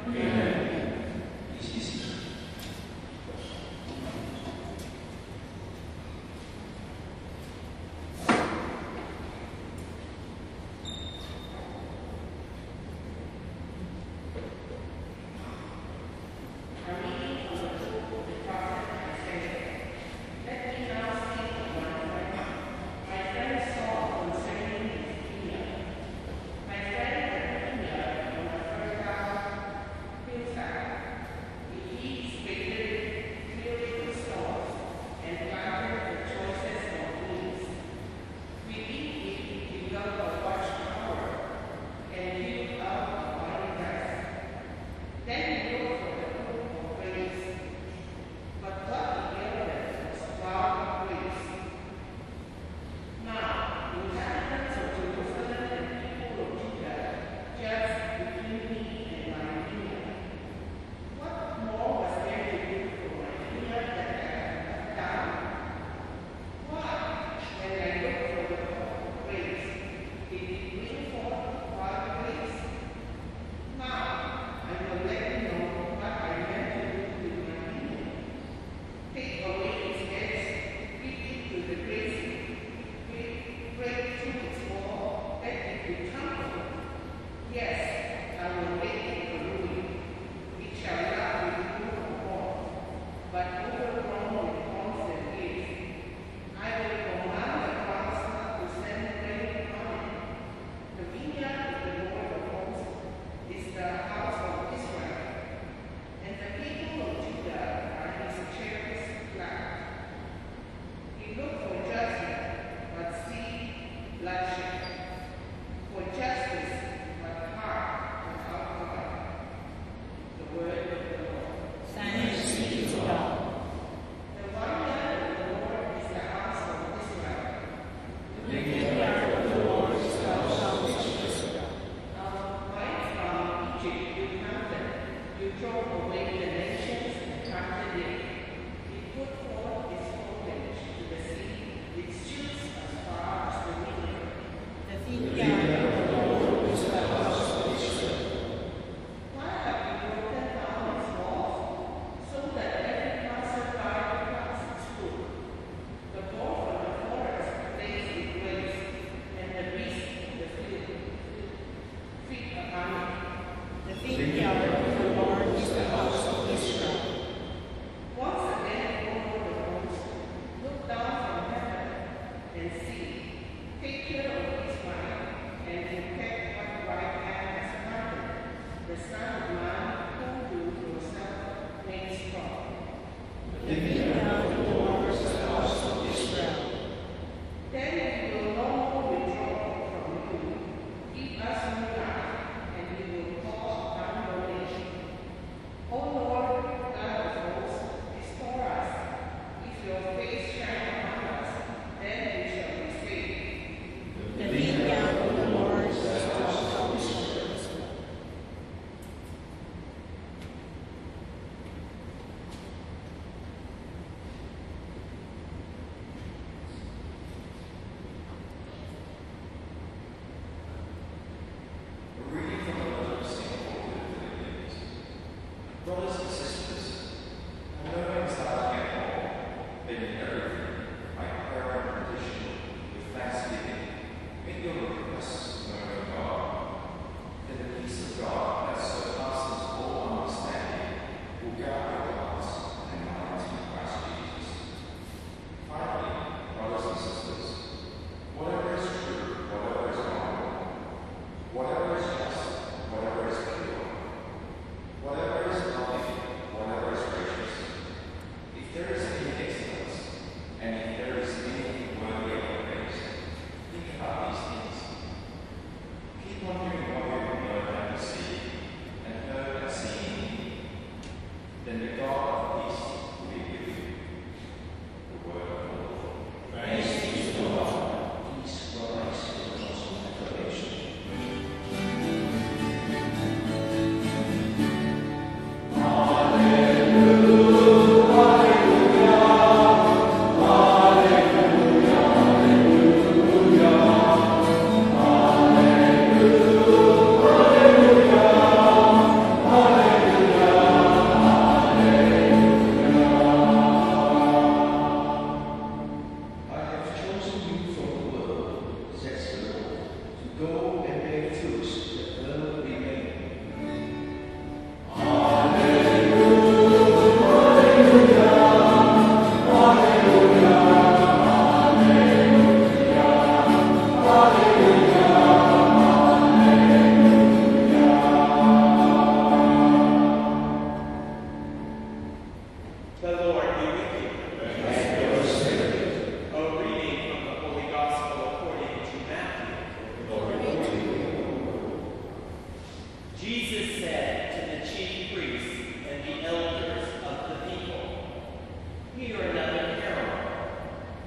Amen. Please be seated. Whatever is just, whatever is pure, whatever is lovely,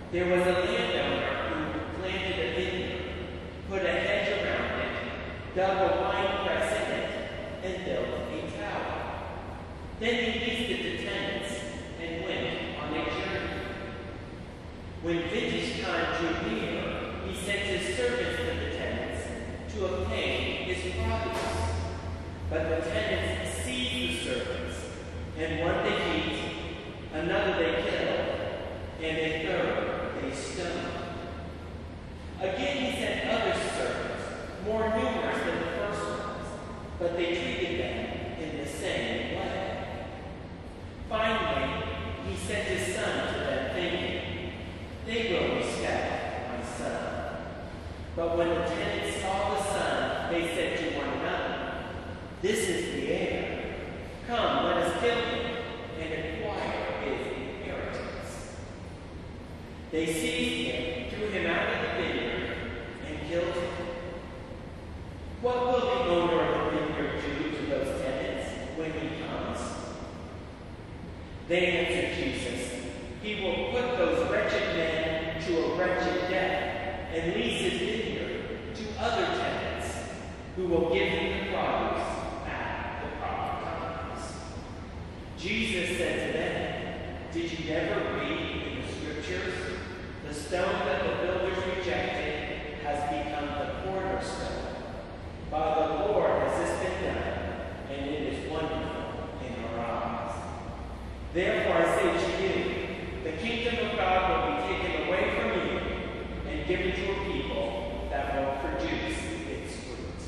There was a landowner who planted a vineyard, put a hedge around it, dug a wine press in it, and built a tower. Then he leased it to tenants and went on a journey. When vintage time drew near, he sent his servants to the tenants to obtain his produce. But the tenants seized the servants, and one they beat, another they killed, and a third they stoned. Again he sent other servants, more numerous than the first ones, but they treated them in the same way. Finally, he sent his son to them, thinking, "They will respect my son." But when the tenants saw the son, they said to one another, "This is the heir. Come, let us kill him and acquire his inheritance." They seized him, threw him out of the vineyard, and killed him. What will the owner of the vineyard do to those tenants when he comes? They answered Jesus, "He will put those wretched men to a wretched death and lease his vineyard to other tenants who will give him the produce at the proper times." Jesus said to them, "Did you never read in the scriptures, the stone that the builders rejected has become the cornerstone? By the Lord has this been done, and it is wonderful in our eyes. Therefore I say to you, the kingdom of God will be taken away from you and given to a people that will produce its fruit."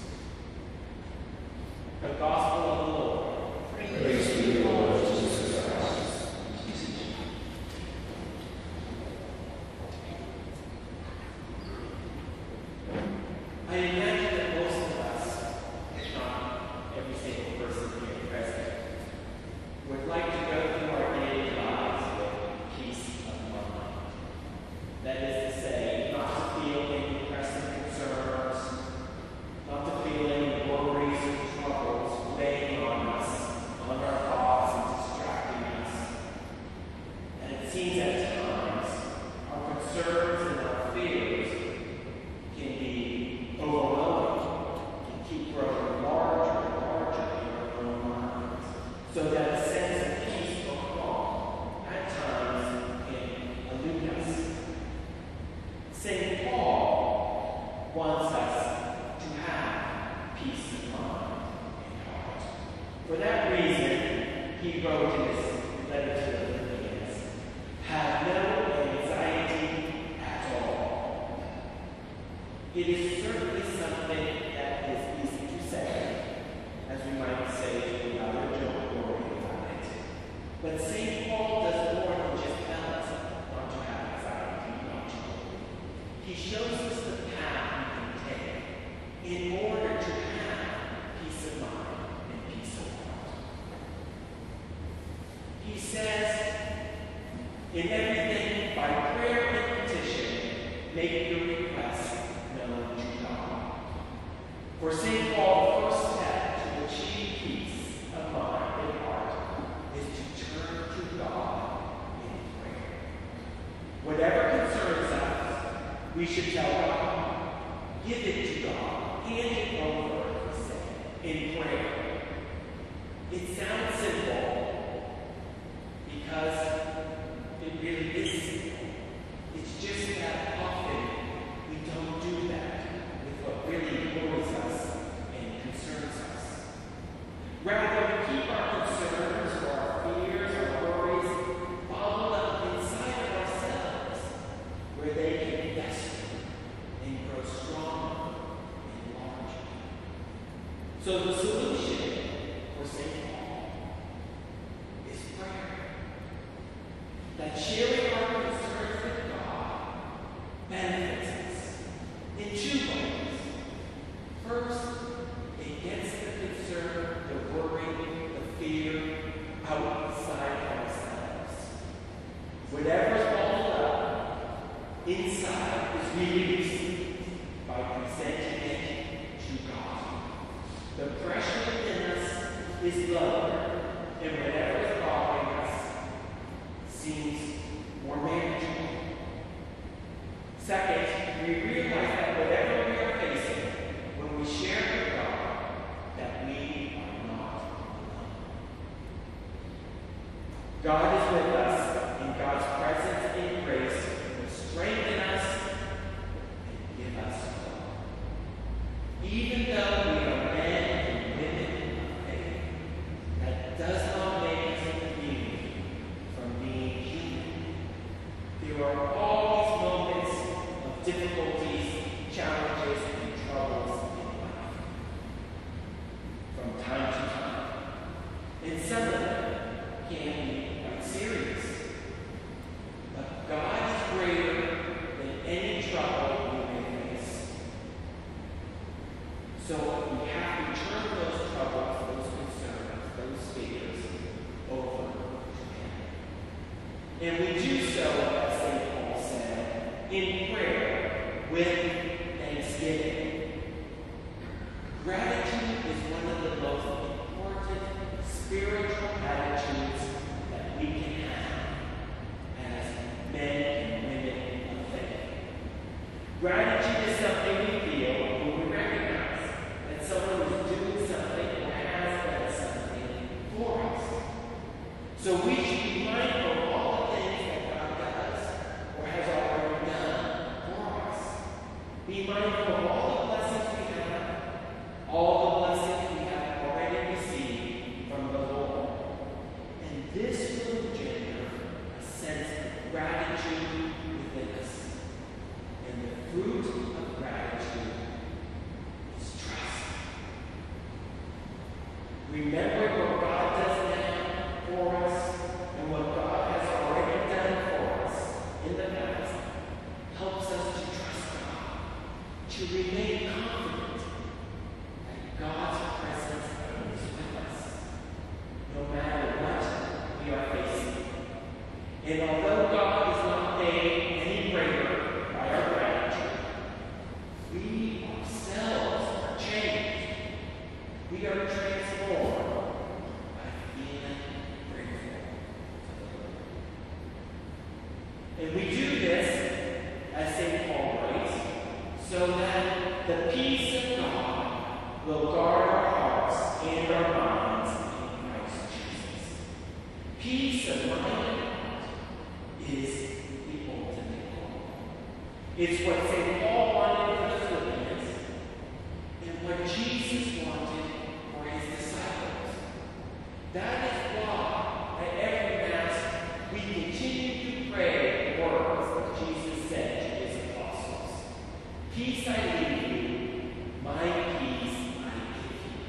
The Gospel of the Lord. Praise to you, Lord Jesus Christ. I imagine that most of us, if not every single person here present, would like to go through our daily lives with peace of mind. That is to say, not to feel any pressing concerns, not to feel any worries or troubles weighing on us, on our thoughts and distracting us. And it seems at times our concerns and our fears can be overwhelming, can keep growing larger and larger in our own minds, so that a sense of peace or calm at times can elude us. St. Paul wants us to have peace of mind and heart. For that reason, he wrote in his letter to the Philippians, "Have no anxiety at all." It is certainly something that is easy to say, as we might say to another joke or about it. But St. Paul does more than just tell us not to have anxiety, not to worry. He shows us the path we can take in order to have peace of mind and peace of heart. He says, "In everything, by prayer and petition, make your requests known to God." For St. Paul, the first step to achieve peace of mind and heart is to turn to God in prayer. Whatever concerns us, we should tell God, give it to God, hand it over, he said, in prayer. It sounds simple because it really is simple. It's just that often we don't do that with what really worries us and concerns us. Rather, we keep our concerns or our fears or worries bottled up inside of ourselves, where they can fester and grow stronger and larger. So the solution for St. Paul is prayer. That sharing our concerns with God benefits us in two ways. First, it gets the concern, the worry, the fear outside ourselves. Whatever's bottled up inside is released by presenting it to God. The pressure within us is lowered, and whatever is bothering us seems more manageable. God is with us, and God's presence and grace will strengthen us and give us hope. Even though we are men and women of faith, that does not make us immune from being human. There are always moments of difficulties, challenges, and troubles in life from time to time. And some of them can be quite serious. But God is greater than any trouble we may face. So we have to turn those troubles, those concerns, those fears over to Him. And we do so, as St. Paul said, in prayer with thanksgiving. Gratitude is one of the most important spiritual attitudes that we can have as men and women of faith. Gratitude is something we feel when we recognize that someone is doing something or has done something for us. So we should be mindful of all the things that God does or has already done for us. Be mindful of all the blessings we have, all the blessings we have already received from the Lord. And this will engender a sense of gratitude within us. And the fruit of gratitude is trust. Remembering what God does now for us and what God has already done for us in the past helps us to trust God, to remain confident that God's presence is with us, no matter what we are facing. And although God is not made any greater by our gratitude, we ourselves are changed. We are transformed by being grateful to the Lord. And we do this, as St. Paul writes, so that the peace of God will guard our hearts and our minds in Christ Jesus. Peace of mind and heart is the ultimate goal. It's what St. Paul wanted for the Philippians and what Jesus wanted for his disciples. That is why at every Mass we continue to pray the words that Jesus said to his apostles. Peace I leave you, my peace I give you.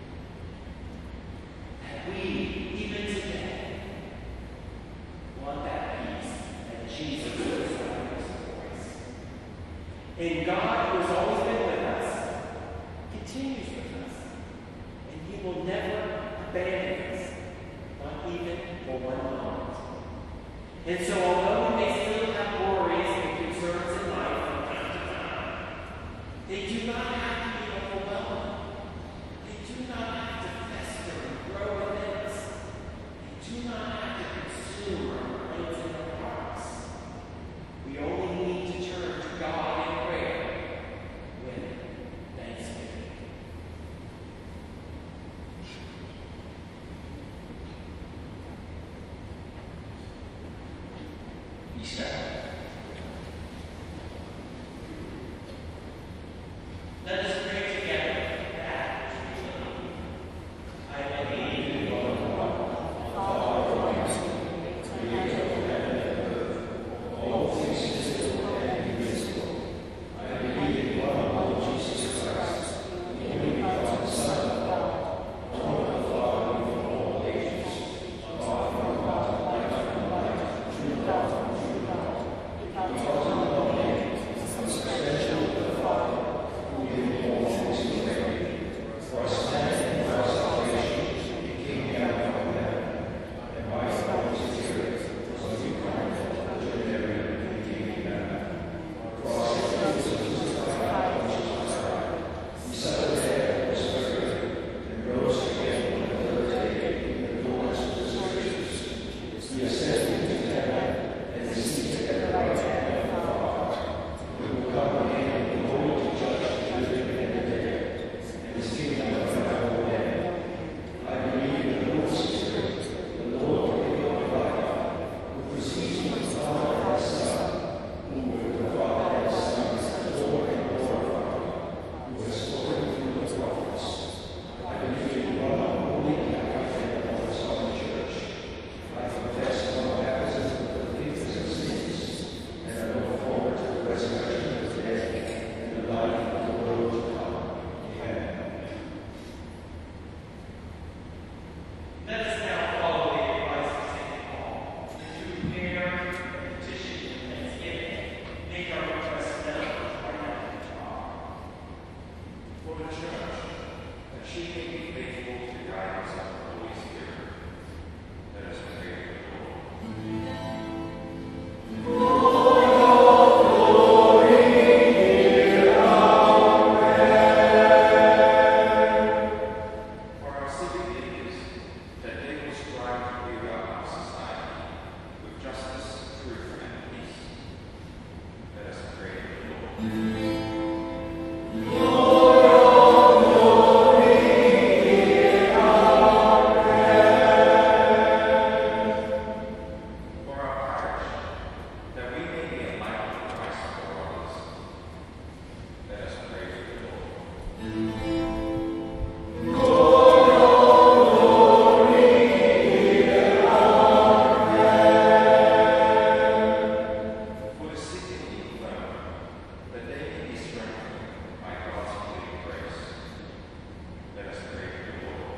That we, even today, want that peace that Jesus desires for us. And God, who has always been with us, continues with us. And He will never abandon us, not even for 1 moment. And so although we may still have worries and concerns in life from time to time, they do not have to be overwhelming. They do not have to fester and grow within us. They do not have to consume our minds and our hearts. We only need to turn to God in prayer with thanksgiving.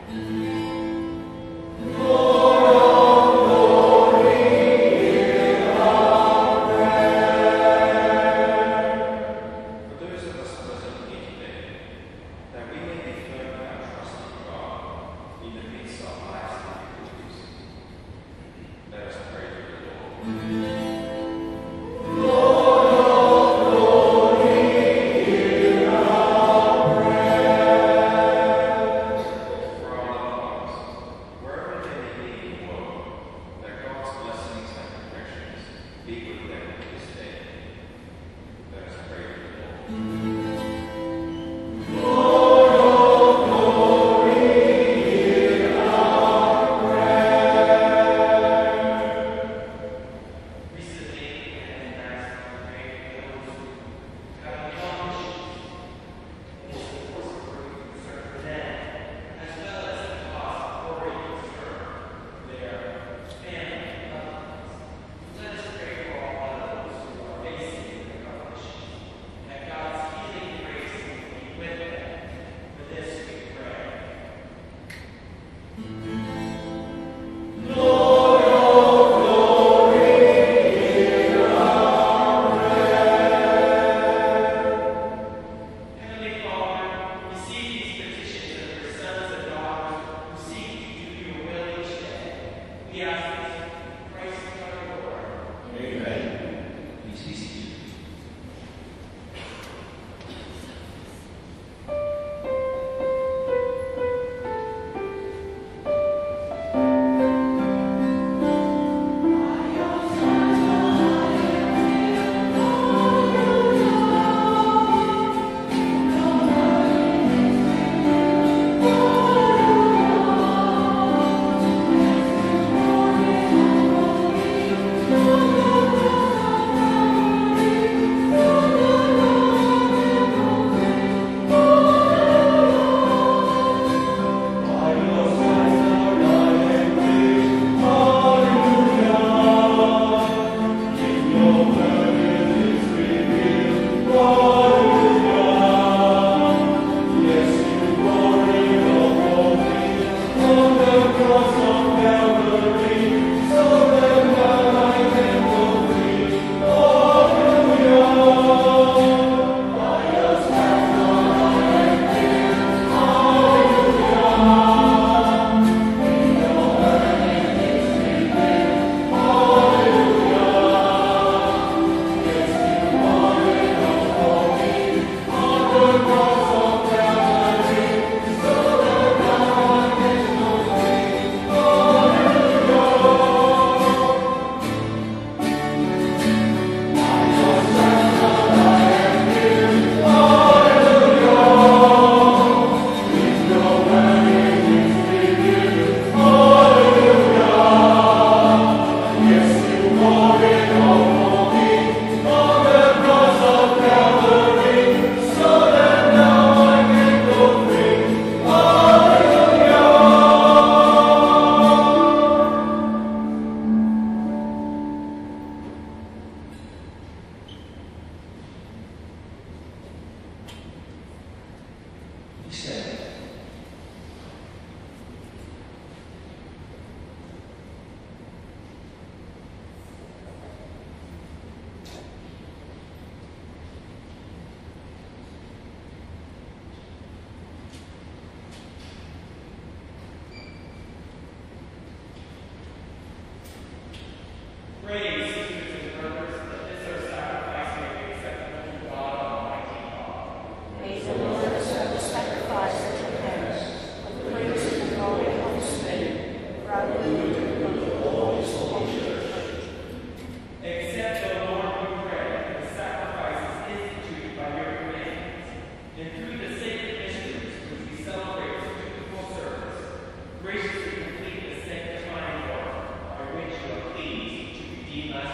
Graciously complete the sanctifying work by which you are pleased to redeem us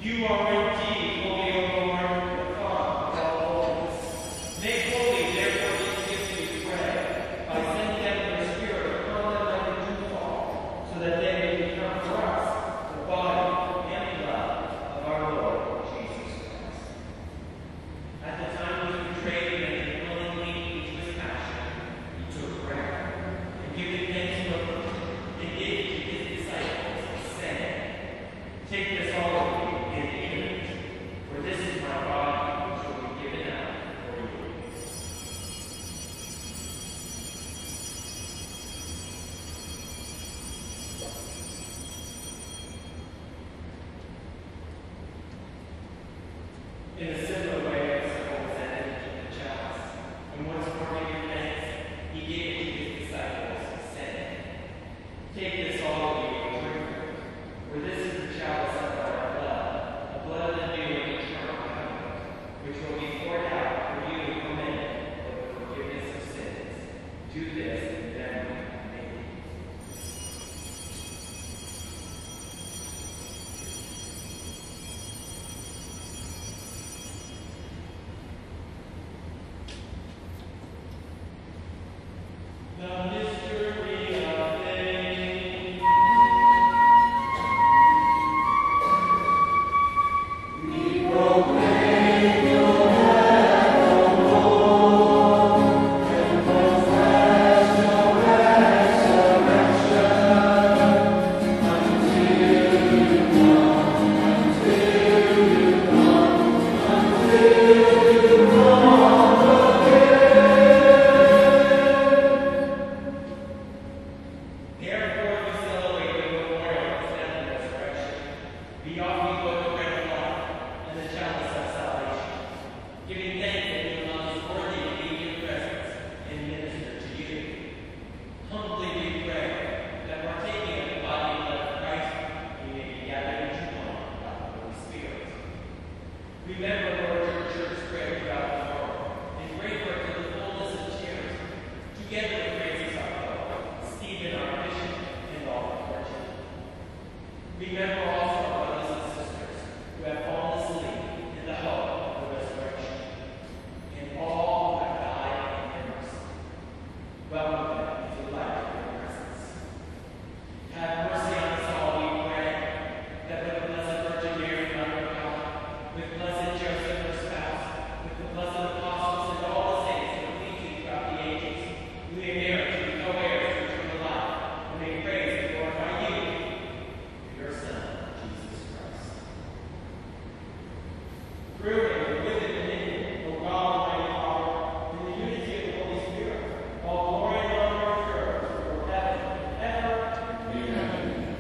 You are indeed holy, O Lord, the Father of all holiness. Make holy, therefore, these gifts, we pray, by sending them your Spirit upon them like a dewfall, so that they may become for us the body and blood of our Lord Jesus Christ. At the time he was betrayed and willingly into his passion, he took bread, and giving thanks to him, and gave it to his disciples, saying, "Take this, all of you, and eat of it, for this is my body, which will be given out for you." In a similar way, the supper was ended in the chalice, and once more giving thanks, he gave it to his disciples, saying, "Take this, all of you, and drink of it, for this is the chalice of our blood, the blood of the new and eternal covenant, which will be poured out for you and many for the forgiveness of sins. Do this in memory of me." The mystery of faith. We proclaim your death, O Lord, and profess your resurrection until you come, until you come again. Therefore, we celebrate the memorial of his death and resurrection. We offer you both the bread of life and the chalice of salvation, giving thanks that he alone is worthy to be in your presence and minister to you. Humbly we pray that partaking of the body and blood of Christ, we may be gathered into one by the Holy Spirit. Remember, Lord, your church spread throughout the world, and bring her to the fullness of charity, together with Francis our Pope, Stephen our Bishop, and all the clergy. Remember also our brothers and sisters who have fallen asleep in the hope of the resurrection, and all who have died in your mercy. Welcome them into the light of your presence. Have mercy on us all, we pray, that with the Blessed Virgin Mary, Mother of God, with Blessed Joseph, her spouse, with the blessed apostles and all the saints who have pleased you throughout the ages, we may merit to be co-heirs of eternal life, and may praise and glorify you, your Son, Jesus Christ. Through him, and with him, and in him, O God, Almighty Father, in the unity of the Holy Spirit, all glory and honor are yours forever and ever. Amen.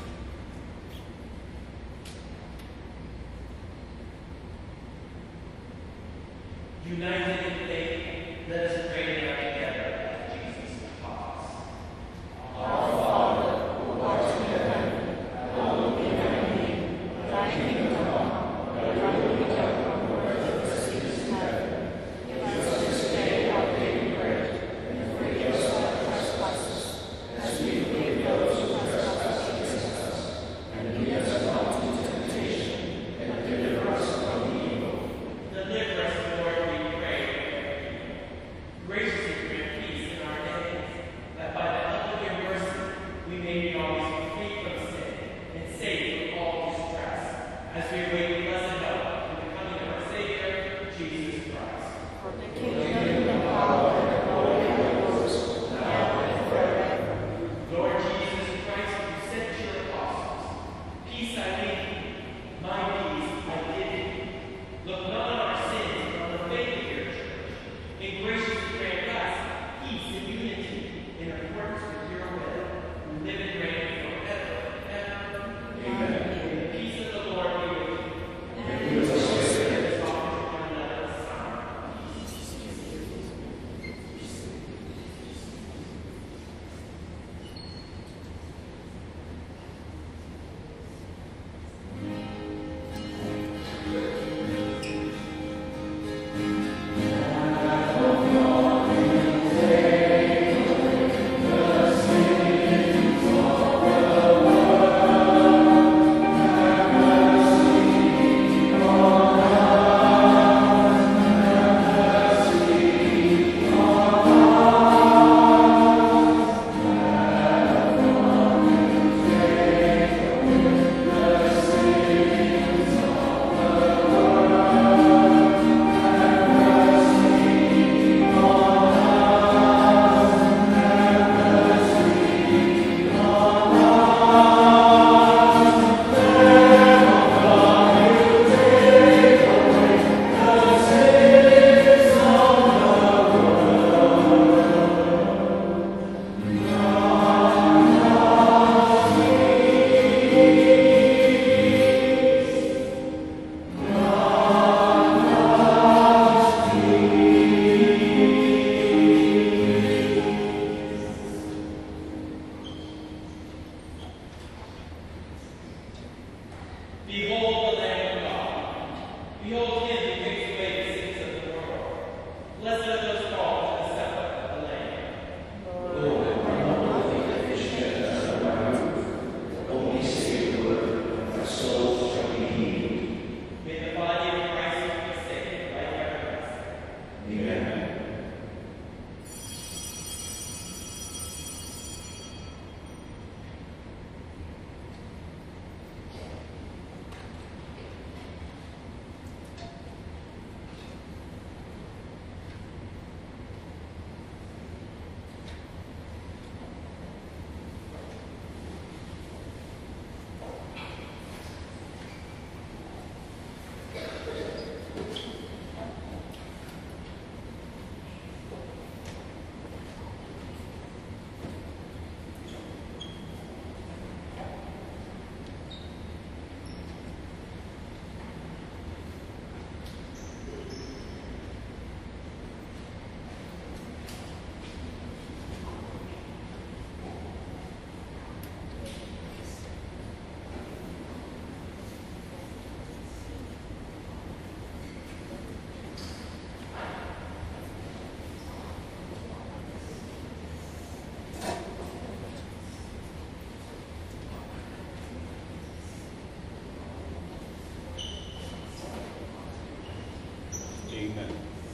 United in faith, let us pray now together as Jesus taught us. Our Father, who art in heaven, hallowed be thy name. Thy kingdom come, thy will be done on earth as it is in heaven. Give us this day our daily bread, and forgive us our trespasses, as we forgive those who trespass against us. And lead us not into temptation, and deliver us from evil. Deliver us, Lord, we pray. Graciously grant peace in our days, that by the help of your mercy we may be always free from sin and safe from all distress, as we await the blessed help in the coming of our Savior, Jesus Christ. For the kingdom, the power, and the glory of the Lord, now and forever. Lord Jesus Christ, you said to your apostles, "Peace I leave you, my peace I give you." Look not on our sins, but on the faith of your church, and graciously grant us peace and unity in accordance with your will, who live and reign forever and ever. Amen. May the peace of the Lord be with you. Behold the Lamb of God. Behold him who takes away the sins of the world. Blessed are those called to the supper of the Lamb. Lord, I not worthy that this should turn around, but only say the word, and my soul shall be healed. May the body of Christ be saved by your grace. Amen. Amen.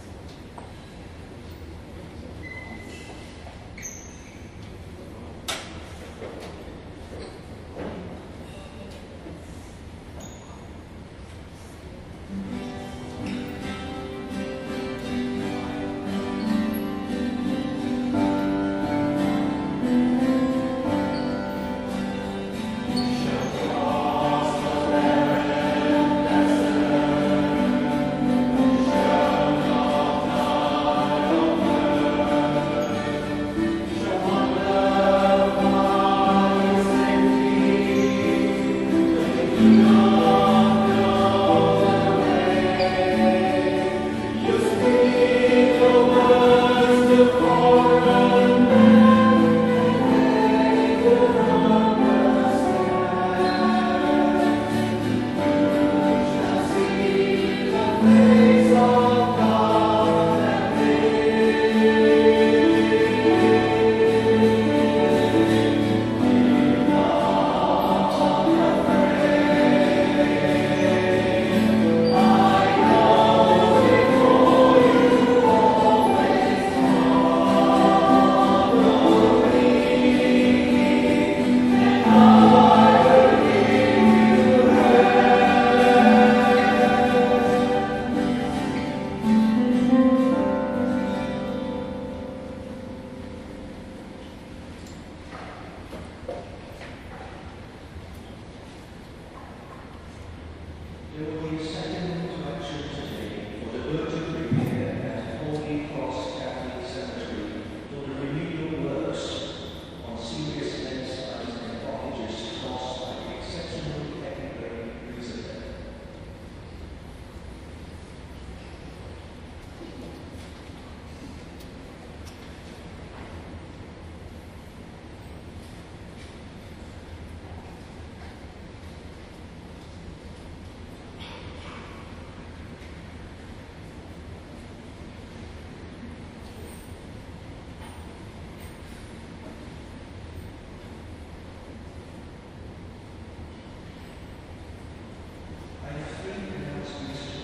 There will be a second collection today for the urgent repair at Holy Cross Catholic Cemetery for the remedial works on serious landslides and blockages caused by the exceptionally heavy rain recently. I have three announcements